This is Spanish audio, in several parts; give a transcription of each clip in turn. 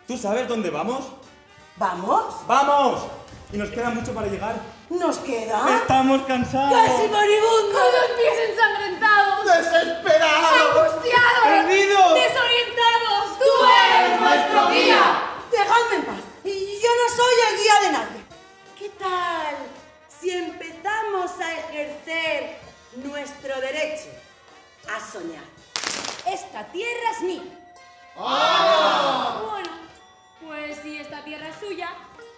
¿Tú sabes dónde vamos? ¿Vamos? ¡Vamos! Y nos queda mucho para llegar. ¿Nos queda? ¡Estamos cansados! ¡Casi moribundos! ¡Con los pies ensangrentados! ¡Desesperados! ¡Angustiados! ¡Perdidos! ¡Desorientados! ¡Tú eres nuestro guía! Dejadme en paz. Y yo no soy el guía de nadie. ¿Qué tal si empezamos a ejercer nuestro derecho a soñar? Esta tierra es mía. Bueno, pues si esta tierra es suya...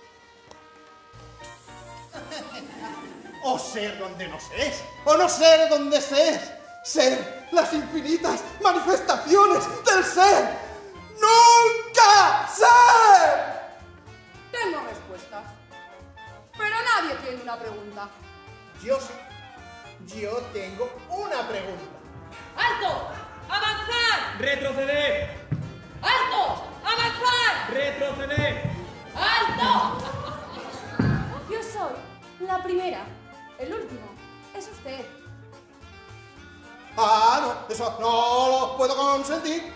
O ser donde no se es, o no ser donde se es. Ser las infinitas manifestaciones del ser. ¡Nunca ser! Tengo respuestas. Pero nadie tiene una pregunta. Yo sí. Yo tengo una pregunta. ¡Alto! ¡Avanzar! ¡Retroceder! ¡Alto! ¡Avanzar! ¡Retroceder! ¡Alto! Yo soy la primera. El último es usted. Ah, no, eso no lo puedo consentir.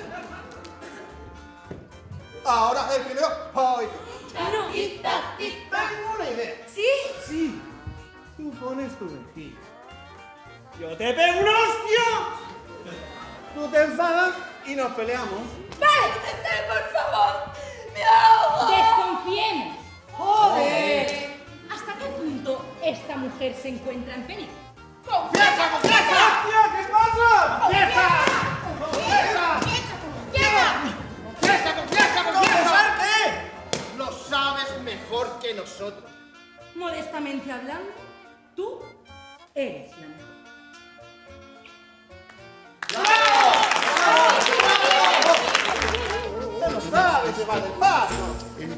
Ahora el primero, hoy. No. Tengo una idea. ¿Sí? Sí. Tú pones tu mejilla. Yo te pego una hostia. Tú te enfadas y nos peleamos. ¡Vale! ¡Por favor! ¡Me ahogo! Desconfiemos. ¡Joder! ¿Hasta qué punto esta mujer se encuentra en peligro? ¡Confianza, confianza! ¡Hostia! ¿Qué pasa? ¡Confianza! ¡Confianza! ¡Confianza, confianza, confianza! qué? Lo sabes mejor que nosotros. Modestamente hablando, tú eres la mejor. Usted no sabe llevar el paso.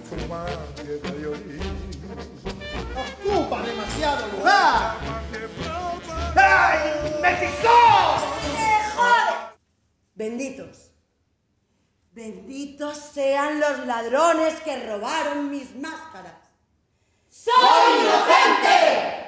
Ocupa demasiado lugar. ¡Ay! ¡Me pisó! ¡Me jode! Benditos. Benditos sean los ladrones que robaron mis máscaras. ¡Soy inocente!